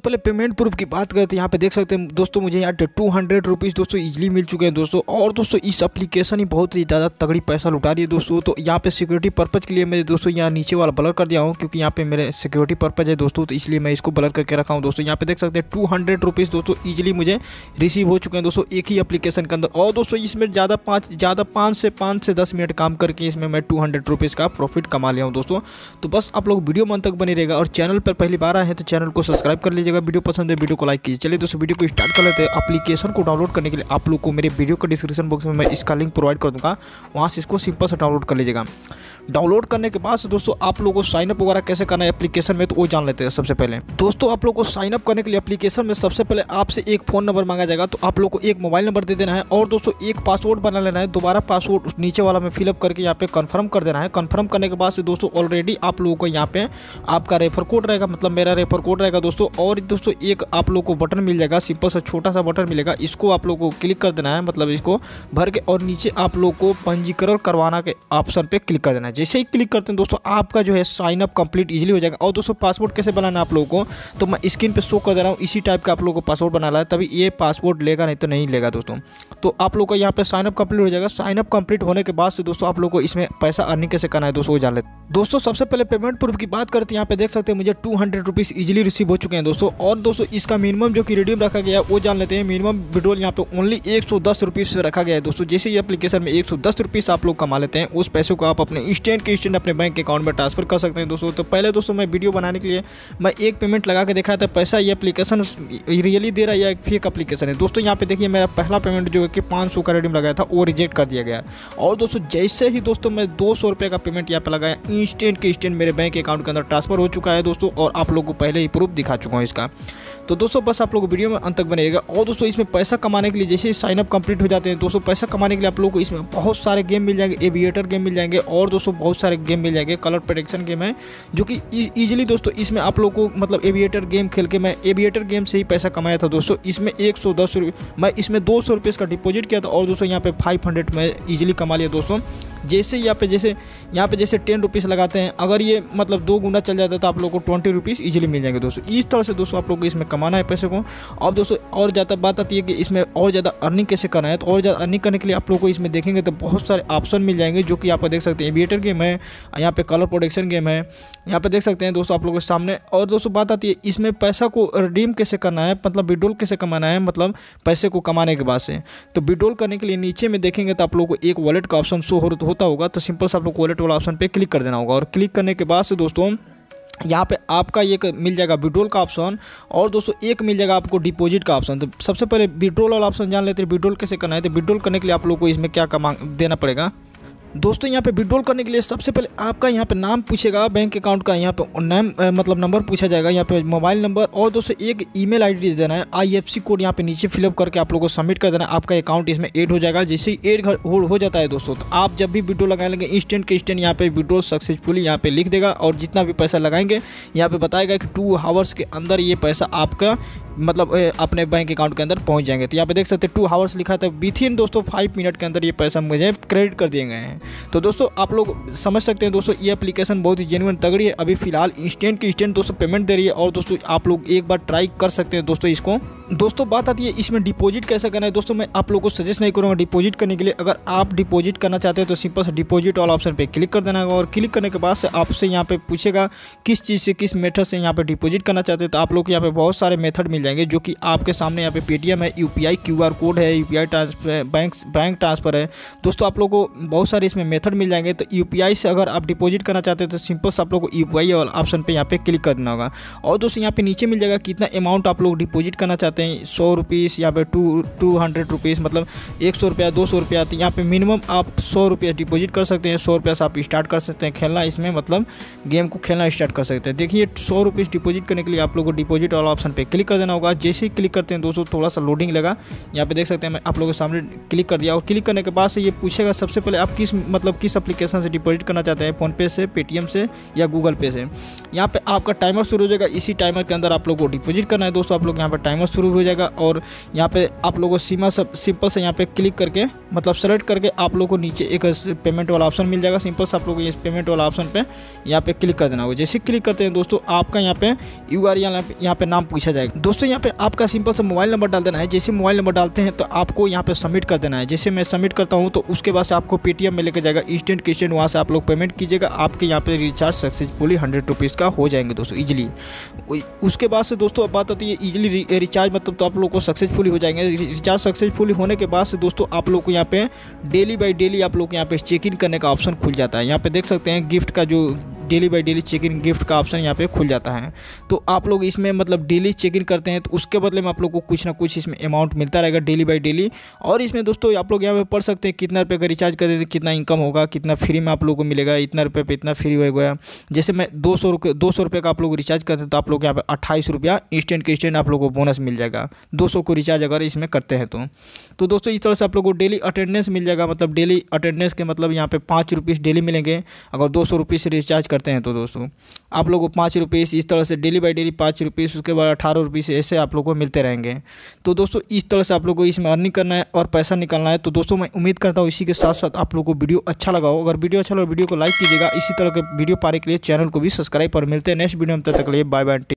पहले payment proof की बात करें तो यहाँ पे देख सकते हैं दोस्तों, मुझे यहाँ 200 रुपीज़ दोस्तों इजीली मिल चुके हैं दोस्तों। और दोस्तों इस एप्लीकेशन ही बहुत ही ज़्यादा तगड़ी पैसा लुटा रही है दोस्तों। तो यहाँ पे सिक्योरिटी पर्पज़ के लिए मैं दोस्तों यहाँ नीचे वाला ब्लर कर दिया हूँ, क्योंकि यहाँ पे मेरे सिक्योरिटी पर्पज़ है दोस्तों, तो इसलिए मैं इसको ब्लर करके रखा हूँ दोस्तों। यहाँ पे देख सकते हैं 200 रुपीज़ दोस्तों ईजिली मुझे रिसीव हो चुके हैं दोस्तों एक ही एप्लीकेशन के अंदर। और दोस्तों इसमें ज़्यादा 5 से 10 मिनट काम करके इसमें मैं 200 रुपीज़ का प्रॉफिट कमा लिया हूँ दोस्तों। तो बस आप लोग वीडियो मन तक बने रहेगा, और चैनल पर पहली बार आए हैं तो चैनल को सब्सक्राइब कर लीजिएगा। वीडियो पसंद है वीडियो को लाइक कीजिए। चलिए दोस्तों वीडियो को स्टार्ट कर लेते हैं। एप्लीकेशन को डाउनलोड करने के लिए आप लोग को मेरे वीडियो के डिस्क्रिप्शन बॉक्स में मैं इसका लिंक प्रोवाइड कर दूँगा, वहाँ से इसको सिंपल से डाउनलोड कर लीजिएगा। डाउनलोड करने के बाद दोस्तों आप लोगों को साइनअप वगैरह कैसे करना है एप्लीकेशन में, तो वो जान लेते हैं। सबसे पहले दोस्तों आप लोग को साइनअप करने के लिए एप्लीकेशन में सबसे पहले आपसे एक फ़ोन नंबर मांगा जाएगा, तो आप लोग को एक मोबाइल नंबर दे देना है, और दोस्तों एक पासवर्ड बना लेना है। दोबारा पासवर्ड नीचे वाला में फिलअप करके यहाँ पे कंफर्म कर देना है। कंफर्म करने के बाद से दोस्तों ऑलरेडी आप लोगों को यहाँ पे आपका रेफर कोड रहेगा, मतलब मेरा रेफर कोड रहेगा दोस्तों। और दोस्तों एक आप लोग को बटन मिल जाएगा, सिंपल सा छोटा सा बटन मिलेगा, इसको आप लोग को क्लिक कर देना है, मतलब इसको भर के, और नीचे आप लोग को पंजीकरण करवाना के ऑप्शन पे क्लिक कर देना है। जैसे ही क्लिक करते हैं दोस्तों आपका जो है साइन अप कंप्लीट इजीली हो जाएगा। और दोस्तों पासवर्ड कैसे बनाना है आप लोगों को, तो मैं स्क्रीन पे शो कर दे रहा हूँ, इसी टाइप का आप लोगों को पासवर्ड बनाना है, तभी ये पासवर्ड लेगा, नहीं तो नहीं लेगा दोस्तों। तो आप लोग का यहाँ पे साइन अप कंप्लीट हो जाएगा। साइन अप कंप्लीट होने के बाद से दोस्तों आप लोग को इसमें पैसा अर्निंग कैसे करना है दोस्तों वो जान लेते हैं। दोस्तों सबसे पहले पेमेंट प्रूफ की बात करते हैं। यहाँ पे देख सकते हैं मुझे 200 रुपीज़ इजीली रिसीव हो चुके हैं दोस्तों। और दोस्तों इसका मिनिमम जो कि रिडीम रखा गया है वो जान लेते हैं। मिनिमम विड्रॉल यहाँ पे ओनली 110 रुपीज़ से रखा गया है दोस्तों। जैसे ये एप्लीकेशन में 110 रुपीज़ आप लोग कमा लेते हैं, उस पैसे को आप अपने इंस्टेंट के इंस्टेंट अपने बैंक अकाउंट में ट्रांसफर कर सकते हैं दोस्तों। तो पहले दोस्तों मैं वीडियो बनाने के लिए मैं एक पेमेंट लगा के देखा था, पैसा ये एप्लीकेशन रियली दे रहा है या एक फेक एप्लीकेशन है दोस्तों। यहाँ पे देखिए मेरा पहला पेमेंट जो है कि 500 का रिडीम लगाया था वो रिजेक्ट कर दिया गया। और दोस्तों जैसे ही दोस्तों मैं 200 रुपये का पेमेंट यहाँ पे लगाया, इंस्टेंट के इंस्टेंट मेरे बैंक अकाउंट के अंदर ट्रांसफर हो चुका है दोस्तों। और आप लोगों को पहले ही प्रूफ दिखा चुका हूँ इसका। तो दोस्तों बस आप लोग वीडियो में अंत तक बनेगा। और दोस्तों इसमें पैसा कमाने के लिए जैसे ही साइन अप कंप्लीट हो जाते हैं दोस्तों, पैसा कमाने के लिए आप लोगों को इसमें बहुत सारे गेम मिल जाएंगे, एविएटर गेम मिल जाएंगे, और दोस्तों बहुत सारे गेम मिल जाएंगे। कलर प्रेडिक्शन गेम है जो कि ईजिली दोस्तों इसमें आप लोगों को, मतलब एविएटर गेम खेल के मैं एविएटर गेम से ही पैसा कमाया था दोस्तों। इसमें 110 रुपये, मैं इसमें 200 रुपये का डिपॉजिट किया था, और दोस्तों यहाँ पे 500 में ईजिली कमा लिया दोस्तों। जैसे यहाँ पे जैसे 10 रुपीज़ लगाते हैं, अगर ये मतलब 2 गुना चल जाता है तो आप लोगों को 20 रुपीज़ ईजिली मिल जाएंगे दोस्तों। इस तरह से दोस्तों आप लोग को इसमें कमाना है पैसे को। और दोस्तों और ज़्यादा बात आती है कि इसमें और ज़्यादा अर्निंग कैसे करना है, तो और ज़्यादा अर्निंग करने के लिए आप लोग को इसमें देखेंगे तो बहुत सारे ऑप्शन मिल जाएंगे, जो कि आप देख सकते हैं। एविएटर गेम है, यहाँ पे कलर प्रोडक्शन गेम है, यहाँ पे देख सकते हैं दोस्तों आप लोगों के सामने। और दोस्तों बात आती है इसमें पैसा को रिडीम कैसे करना है, मतलब विड्रॉल कैसे कमाना है, मतलब पैसे को कमाने के बाद से। तो विड्रॉल करने के लिए नीचे में देखेंगे तो आप लोग को एक वॉलेट का ऑप्शन शो होता होगा, तो सिंपल से आप लोग वॉलेट वाला ऑप्शन पे क्लिक कर देना होगा। और क्लिक करने के बाद से दोस्तों यहाँ पे आपका एक मिल जाएगा विड्रॉल का ऑप्शन, और दोस्तों एक मिल जाएगा आपको डिपॉजिट का ऑप्शन। तो सबसे पहले विड्रॉल वाला ऑप्शन जान लेते हैं, विड्रॉल कैसे करना है। तो विड्रॉल करने के लिए आप लोग को इसमें क्या देना पड़ेगा दोस्तों। यहाँ पे विड्रॉल करने के लिए सबसे पहले आपका यहाँ पे नाम पूछेगा, बैंक अकाउंट का यहाँ पे नाम मतलब नंबर पूछा जाएगा, यहाँ पे मोबाइल नंबर, और दोस्तों एक ईमेल आईडी दे देना है। IFSC कोड यहाँ पे नीचे फिलअप करके आप लोगों को सबमिट कर देना है। आपका अकाउंट इसमें ऐड हो जाएगा। जैसे ही ऐड हो जाता है दोस्तों, तो आप जब भी विड्रॉल लगाए लेंगे इंस्टेंट के इंस्टेंट यहाँ पे विड्रॉल सक्सेसफुली यहाँ पे लिख देगा, और जितना भी पैसा लगाएंगे यहाँ पे बताएगा कि 2 आवर्स के अंदर ये पैसा आपका मतलब अपने बैंक अकाउंट के अंदर पहुँच जाएंगे। तो यहाँ पे देख सकते हैं 2 आवर्स लिखा था, विथिन दोस्तों 5 मिनट के अंदर ये पैसा मुझे क्रेडिट कर दिए गए हैं। तो दोस्तों आप लोग समझ सकते हैं दोस्तों ये एप्लीकेशन बहुत ही जेन्युइन तगड़ी है। अभी फिलहाल इंस्टेंट की इंस्टेंट दोस्तों पेमेंट दे रही है, और दोस्तों आप लोग एक बार ट्राई कर सकते हैं दोस्तों इसको। दोस्तों बात आती है इसमें डिपॉजिट कैसे करना है दोस्तों। मैं आप लोगों को सजेस्ट नहीं करूँगा डिपॉजिट करने के लिए। अगर आप डिपॉजिट करना चाहते हैं तो सिंपल से डिपॉजिट वाला ऑप्शन पे क्लिक कर देना होगा, और क्लिक करने के बाद से आपसे यहाँ पे पूछेगा किस चीज़ से, किस मेथड से यहाँ पे डिपॉजिट करना चाहते हैं। तो आप लोग यहाँ पे बहुत सारे मेथड मिल जाएंगे, जो कि आपके सामने यहाँ पे पेटीएम है, UPI QR कोड है, UPI ट्रांसफर, बैंक ट्रांसफ़र है दोस्तों। आप लोग को बहुत सारे इसमें मेथड मिल जाएंगे। तो UPI से अगर आप डिपॉजिट करना चाहते हैं तो सिंपल से आप लोग को UPI वाला ऑप्शन पे यहाँ पे क्लिक कर देना होगा। और दोस्तों यहाँ पे नीचे मिल जाएगा कितना अमाउंट आप लोग डिपॉजिट करना चाहते हैं, 100 रुपीज़, यहाँ पे 200 रुपीज़, मतलब 100 रुपया, 200 रुपया। तो यहाँ पे मिनिमम आप 100 रुपया डिपॉजिट कर सकते हैं। 100 रुपया से आप स्टार्ट कर सकते हैं खेलना, इसमें मतलब गेम को खेलना स्टार्ट कर सकते हैं। देखिए 100 रुपीज़ डिपॉजिट करने के लिए आप लोग को डिपॉजिट वाला ऑप्शन पे क्लिक कर देना होगा। जैसे ही क्लिक करते हैं दोस्तों थोड़ा सा लोडिंग लगा, यहाँ पे देख सकते हैं मैं आप लोगों के सामने क्लिक कर दिया। और क्लिक करने के बाद से ये पूछेगा सबसे पहले आप किस एप्लीकेशन से डिपॉजिट करना चाहते हैं, फ़ोनपे से, पेटीएम से या गूगल पे से। यहाँ पे आपका टाइमर शुरू हो जाएगा। इसी टाइमर के अंदर आप लोग को डिपॉजिट करना है दोस्तों। आप लोग यहाँ पर टाइमर शुरू शुरू हो जाएगा। और यहाँ पे आप लोगों को सिंपल से यहाँ पे क्लिक करके मतलब सेलेक्ट करके आप लोगों को नीचे एक पेमेंट वाला ऑप्शन मिल जाएगा। सिंपल से आप लोगों को इस पेमेंट वाला ऑप्शन पे यहाँ पे क्लिक कर देना होगा। जैसे क्लिक करते हैं दोस्तों आपका यहाँ पे URL यहाँ पे नाम पूछा जाएगा। दोस्तों यहाँ पे आपका सिंपल से मोबाइल नंबर डाल देना है। जैसे मोबाइल नंबर डालते हैं तो आपको यहाँ पे सबमिट कर देना है। जैसे मैं सबमिट करता हूँ तो उसके बाद से आपको पेटीएम में लेकर जाएगा इंस्टेंट के इंस्टेंट, वहाँ से आप लोग पेमेंट कीजिएगा। आपके यहाँ पे रिचार्ज सक्सेसफुली 100 रुपीज़ का हो जाएंगे दोस्तों इजीली। उसके बाद से दोस्तों अब बात आती है इजीली रिचार्ज मतलब तो आप लोग को सक्सेसफुली हो जाएंगे। रिचार्ज सक्सेसफुली होने के बाद से दोस्तों आप लोग को यहाँ पे डेली बाई डेली आप लोग को यहाँ पे चेक इन करने का ऑप्शन खुल जाता है। यहाँ पे देख सकते हैं गिफ्ट का जो daily by daily check in gift का ऑप्शन यहाँ पे खुल जाता है। तो आप लोग इसमें मतलब डेली चेक इन करते हैं तो उसके बदले में आप लोग को कुछ ना कुछ इसमें अमाउंट मिलता रहेगा डेली बाई डेली। और इसमें दोस्तों आप लोग यहाँ पे पढ़ सकते हैं कितना रुपये का रिचार्ज कर देते कितना इनकम होगा, कितना फ्री में आप लोग को मिलेगा, इतना रुपये पे इतना फ्री हो गया। जैसे मैं 200 रुपये का आप लोग रिचार्ज करते हैं तो आप लोग यहाँ पे 28 रुपया इंस्टेंट के इंस्टेंट आप लोग को बोनस मिल जाएगा 200 को रिचार्ज अगर इसमें करते हैं तो दोस्तों इस तरह से आप लोग को डेली अटेंडेंस मिल जाएगा। मतलब डेली अटेंडेंस के मतलब यहाँ पे 5 रुपीज़ डेली मिलेंगे अगर 200 रुपये से रिचार्ज करते हैं तो दोस्तों आप लोगों को 5 रुपीज़ इस तरह से डेली बाई डेली 5 रुपीज़, उसके बाद 18 रुपीज़ ऐसे आप लोगों को मिलते रहेंगे। तो दोस्तों इस तरह से आप लोगों को इसमें अर्निंग करना है और पैसा निकालना है। तो दोस्तों मैं उम्मीद करता हूँ इसी के साथ साथ आप लोगों को वीडियो अच्छा लगा हो। अगर वीडियो अच्छा लगा वीडियो को लाइक कीजिएगा। इसी तरह के वीडियो पाने के लिए चैनल को भी सब्सक्राइब और मिलते हैं नेक्स्ट वीडियो में। तब तक के लिए बाय बाय।